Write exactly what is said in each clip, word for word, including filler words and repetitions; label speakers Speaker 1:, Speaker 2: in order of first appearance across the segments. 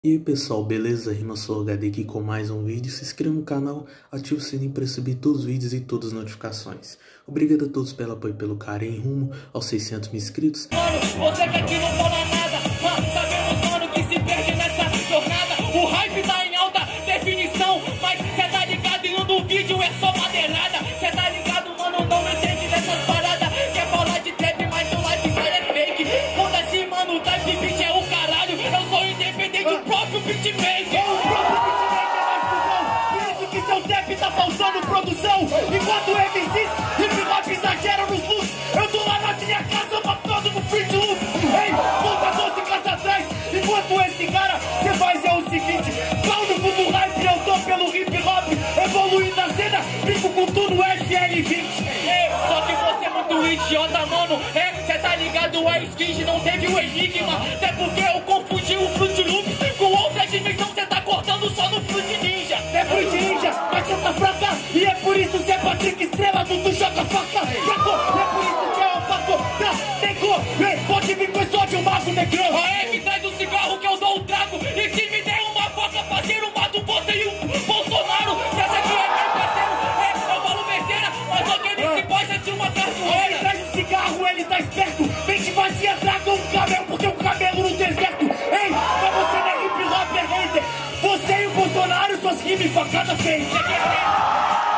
Speaker 1: E aí pessoal, beleza? RimaSoloHD aqui com mais um vídeo. Se inscreva no canal, ative o sininho para receber todos os vídeos e todas as notificações. Obrigado a todos pelo apoio e pelo carinho rumo aos seiscentos mil inscritos.
Speaker 2: Mano, você que aqui não fala nada, mas sabemos, mano, que se perde nessa jornada. O hype tá em alta definição, mas cê tá ligado e no vídeo é só madeirada. Cê tá ligado, mano, não entende dessas paradas. Quer falar de trap, mas o lifestyle é fake. Quando assim, mano, o type beat é o caralho. Eu sou independente do próprio beatmaker. O próprio beatmaker é mais cuzão. Por isso que seu trap tá faltando produção. Enquanto M Cs, hip hop exageram nos looks. Eu tô lá na minha casa, matando no free to loop. Ei, volta doze casas atrás. Enquanto esse cara, cê faz é o seguinte: pau no fundo do hype, eu tô pelo hip hop. Evoluindo a cena, brinco com tudo F L vinte. Ei, só que você é muito idiota, mano. É, cê tá ligado, a Skid não teve o enigma. Até porque eu confundi o Fruit Loop com outra dimensão. Cê tá cortando só no Fruit Ninja. É Fruit Ninja, mas cê tá fraca. E é por isso que é Patrick Estrela, tudo joga faca. Sacou? É por isso que é o faco da Deco. Ei, pode vir com esse ódio, mago negrão. A M traz o cigarro que eu dou o trago. E se me der uma faca, parceiro, mato você e o Bolsonaro. Cê acha que é meu parceiro? É, eu falo besteira, mas só que ele se gosta de uma cartoeira. Ele traz o cigarro, ele tá esperto. Mente vazia, traga um camelo, porque um camelo no deserto. Ei, mas você não é hip hop, é hater. Você e o Bolsonaro, suas rimas facada fez. É guerreiro.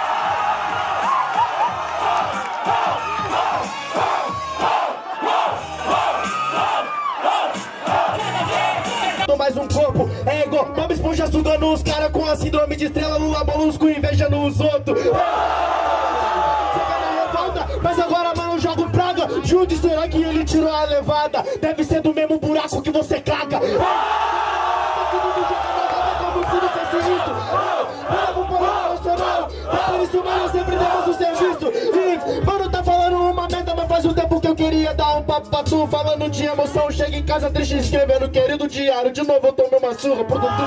Speaker 3: Mais um corpo, ego, Bob Esponja sugando os caras com a síndrome de estrela, Lula molusco inveja nos outros. Você vai na revolta, mas agora mano joga praga. Jude, será que ele tirou a levada? Deve ser do mesmo buraco que você caga. Como se não fosse isso. Bravo por emocional, por isso mano sempre temos o serviço. E mano tá falando uma merda, mas faz um tempo que eu queria dar um papo pra tu. Falando de emoção, chega em casa triste escrevendo querido diário. De novo eu tomei uma surra por tudo.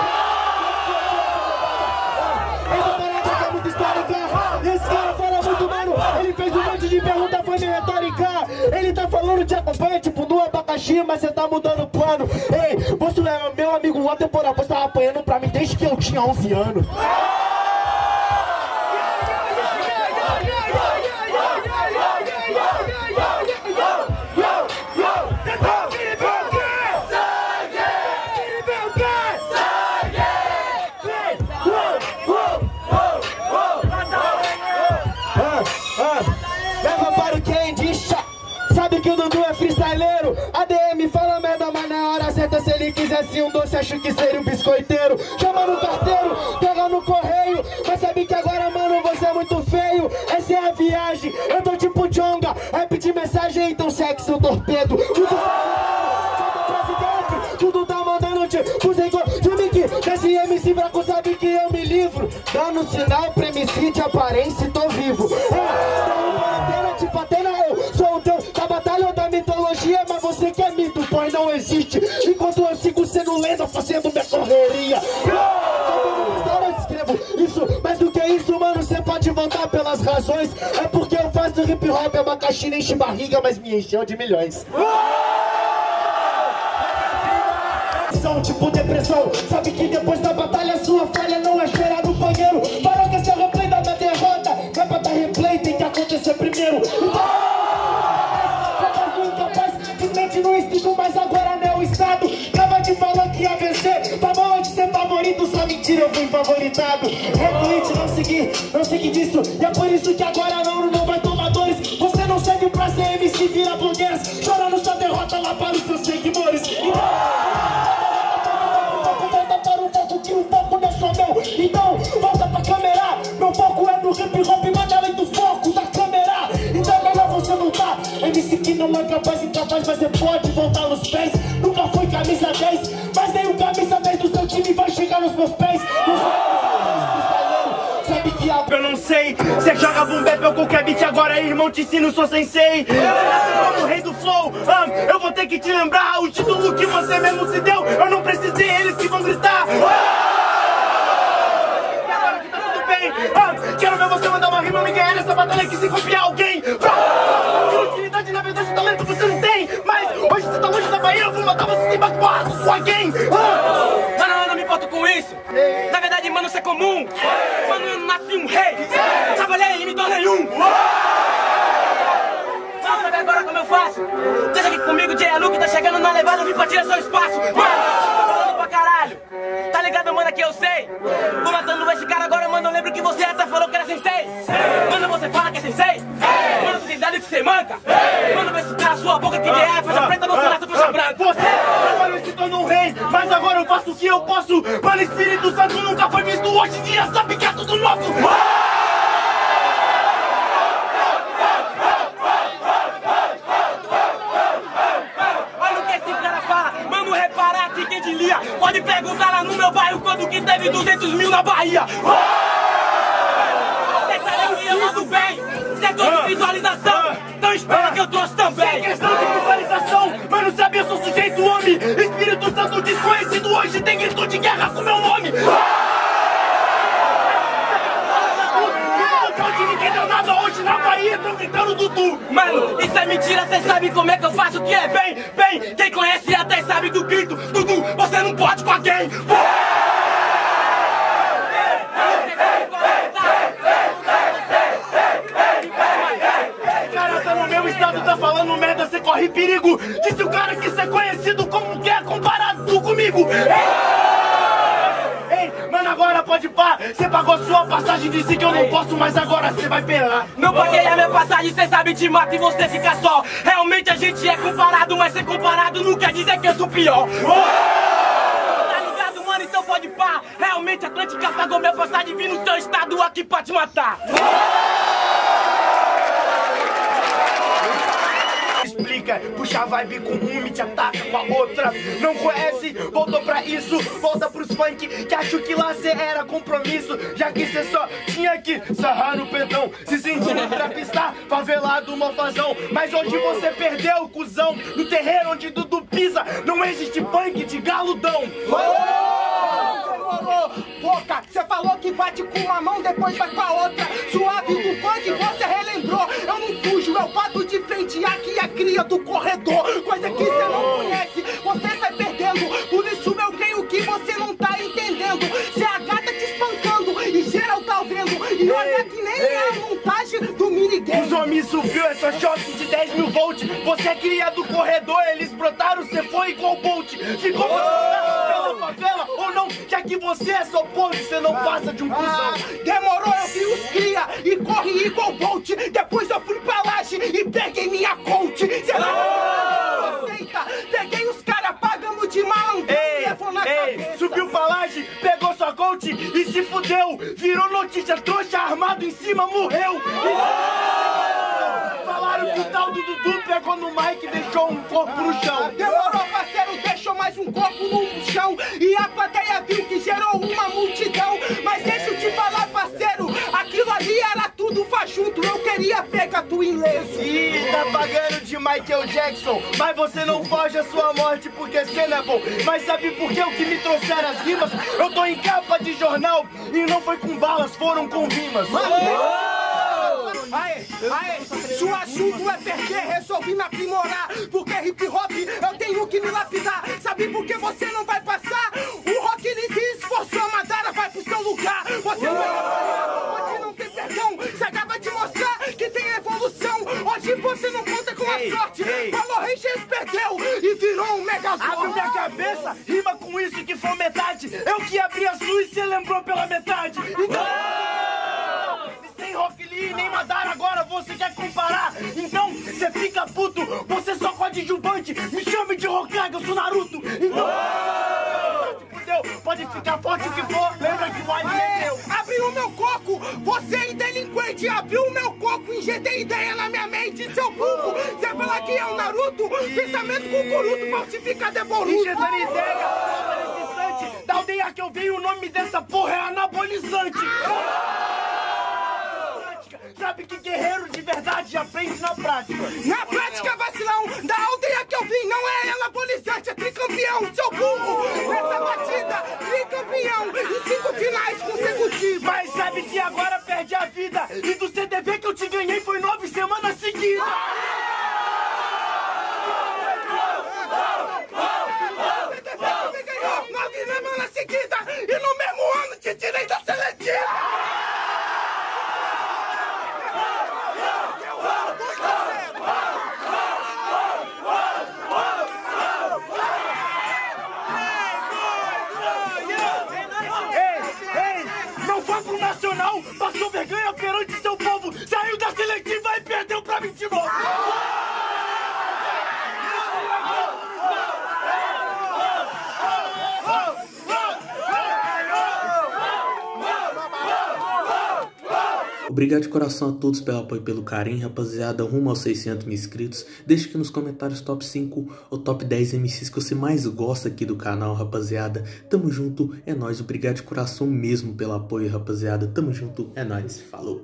Speaker 3: Essa parada é muito histórica. Esse cara fala muito, mano. Ele fez um monte de pergunta, foi meio retórica. Ele tá falando de acompanha, tipo no abacaxi, mas você tá mudando o plano. Ei, você é meu amigo lá temporal, você tava apanhando pra mim desde que eu tinha onze anos. Sabe que o Dudu é freestyleiro. A D M fala merda, mas na hora certa, se ele quisesse um doce, acho que seria um biscoiteiro. Chama no carteiro, pega no correio. Mas sabe que agora, mano, você é muito feio. Essa é a viagem, eu tô tipo Jonga. Rap de mensagem, então sexo o torpedo. Tudo presidente, tudo tá mandando tipo Zengo. Time que desse M C fraco sabe que eu me livro. Dando sinal pra M C de aparência e tô vivo. É, tipo Atena, eu sou o teu da batalha ou da mitologia, mas você que é mito, pois não existe. Enquanto eu sigo sendo lenda, fazendo minha correria. Eu escrevo isso, mais do que isso, mano, você pode voltar pelas razões. É porque eu faço hip hop, abacaxi nem enche barriga, mas me encheu de milhões. São tipo depressão, sabe que depois da batalha sua falha não é esperar no banheiro. Parou que esse é o replay da minha derrota, é pra dar replay, tem que acontecer primeiro. No instinto, mas agora não é o estado. Tava te falando que ia vencer, falou de ser favorito, só mentira, eu fui favoritado. Retweet, não segui, não segui disso. E é por isso que agora não, não vai tomar dois. Você não serve pra ser M C, vira blogueiras, chorando sua derrota lá para os seus seguidores. Volta para o foco, que o foco não é só meu. Então, volta pra câmera. Meu foco é no hip hop, manda além do foco da câmera. Então é melhor você voltar. M C que não é capaz e incapaz, mas você pode voltar nos pés. Nunca foi camisa dez, mas nem o camisa dez do seu time vai chegar nos meus pés. Sabe que a... Eu não sei, você joga boom bap ou qualquer beat, agora irmão te ensino, sou sensei. Você nasceu como rei do flow, um, eu vou ter que te lembrar o título que você mesmo se deu. Eu não precisei, eles que vão gritar. E agora que tá tudo bem, um, quero ver você mandar uma rima, me ganhar nessa batalha que se copiar alguém. Utilidade na verdade, talento você não tem, mas hoje você tá longe da Bahia, eu vou matar você sem bater porra com sua gang.
Speaker 2: Na verdade, mano, isso é comum. Mano, eu nasci um rei. Trabalhei e me tornei um. Mas sabe agora como eu faço? Deixa aqui comigo, J. Luke tá chegando na levada, vim pra tirar seu espaço. Mano, tô falando pra caralho. Tá ligado, mano, que eu sei. Tô matando esse cara agora, mano, eu lembro que você até falou que era sensei. Mano, você fala que é sensei. Mano, tu tem dado que você manca. Mano, vê se cala sua boca que é faixa preta, não se nasce faixa branca.
Speaker 4: Você trabalhou se tornou um rei, mas agora eu faço o que eu posso. Mano, Espírito Santo nunca foi visto, hoje em dia sabe que é tudo nosso.
Speaker 2: Pode perguntar lá no meu bairro quando que teve duzentos mil na Bahia. Cê sabe que eu mando bem, cê gosta de visualização, então espera que eu trouxe também.
Speaker 4: Sem questão de visualização, mano, sabe, eu sou sujeito homem. Espírito Santo desconhecido hoje tem grito de guerra com meu nome. Ninguém deu nada hoje na Bahia, tão gritando Dudu.
Speaker 2: Mano, isso é mentira, cê sabe como é que eu faço o que é bem, bem. Quem conhece até sabe do grito, Dudu, você não pode com alguém.
Speaker 4: Cara, tá no meu estado, tá falando merda, cê corre perigo. Disse o cara que cê é conhecido como que é comparado comigo. Mano, agora pode pá, cê pagou sua passagem, disse que eu não posso, mas agora cê vai pelar.
Speaker 2: Não paguei a minha passagem, cê sabe te mata e você fica só. Realmente a gente é comparado, mas ser comparado não quer dizer que eu sou pior. Tá ligado, mano? Então pode pá. Realmente a Atlântica pagou minha passagem, vim no teu estado aqui pra te matar.
Speaker 4: Explica, puxa a vibe com um e te ataca com a outra. Não conhece, voltou pra isso. Volta pros funk, que acho que lá cê era compromisso. Já que cê só tinha que sarrar no pedão, se sentindo trapista, favelado, mofazão. Mas hoje você perdeu, cuzão. No terreiro onde Dudu pisa, não existe funk de galudão.
Speaker 3: Boca, você falou que bate com uma mão, depois vai com a outra. Suave do funk, você relembrou. Eu não fujo, eu bato de frente. Aqui é cria do corredor. Coisa que você não conhece, você sai perdendo. Por isso eu creio que você não tá entendendo. Cê é a gata te espancando e geral tá vendo. E olha que nem é a montagem do minigame.
Speaker 4: Os homens subiu essa choque de dez mil volts. Você é cria do corredor, eles brotaram, você foi igual Bolt. Ficou pela favela ou não? Já que você é só pose, você não passa de um cuzão.
Speaker 3: Ah, demorou, eu vi os cria e corri igual Bolt. Depois eu fui pra laje e peguei minha conte. Cê não aceita, peguei os caras pagando de malandro.
Speaker 4: Ei, ei, subiu pra laje, pegou sua coach e se fudeu. Virou notícia, trouxa armado em cima, morreu. Falaram que o tal do Dudu pegou no mic e deixou um corpo no chão.
Speaker 3: Demorou, parceiro, deixou mais um corpo no chão. E a plateia viu que gerou uma multidão. Mas deixa eu te falar, parceiro, aquilo ali era tudo fajunto. Eu queria pegar tu ileso.
Speaker 4: Ih, tá pagando de Michael Jackson. Mas você não foge a sua morte porque cê não é bom. Mas sabe por que o que me trouxeram as rimas? Eu tô em capa de jornal e não foi com balas, foram com rimas.
Speaker 3: Aê, aê, se o assunto é perder, resolvi me aprimorar. Porque hip hop eu tenho que me lapidar. Sabe por que você não vai passar? O rock ele se esforçou, a Madara vai pro seu lugar. Você não é hoje não tem perdão. Você acaba de mostrar que tem evolução. Hoje você não conta com a sorte. Falou Rangers perdeu e virou um megazord.
Speaker 4: Abre minha cabeça, rima com isso que foi metade. Eu que abri a sua e cê lembrou pela metade. Então, sem Rock Lee nem Madara, agora você quer comparar? Então, cê fica puto, você só coadjuvante. Me chame de Hokage, eu sou Naruto. Então, fudeu, pode ficar forte o que for, lembra que o anime é meu.
Speaker 3: Abriu o meu coco, você é delinquente. Abriu o meu coco, injetei ideia na minha mente. Seu burro, você fala que é o Naruto. Pensamento cucuruto, falsificado é boruto.
Speaker 4: Injetando ideia, falta nesse instante. Da aldeia que eu venho, o nome dessa porra é anabolizante. Sabe que guerreiro de verdade aprende na prática.
Speaker 3: Na prática, vacilão, da aldeia que eu vim, não é anabolizante, é tricampeão, seu burro. Nessa batida, tricampeão, em cinco finais consecutivos.
Speaker 4: Mas sabe que agora perde a vida. E do C D V que eu te ganhei foi nove semanas seguidas.
Speaker 3: Nove semanas seguidas, e no mesmo
Speaker 4: ritmo!
Speaker 1: Obrigado de coração a todos pelo apoio e pelo carinho, rapaziada, rumo aos seiscentos mil inscritos. Deixe aqui nos comentários top cinco ou top dez M Cs que você mais gosta aqui do canal, rapaziada. Tamo junto, é nóis, obrigado de coração mesmo pelo apoio, rapaziada. Tamo junto, é nóis, falou.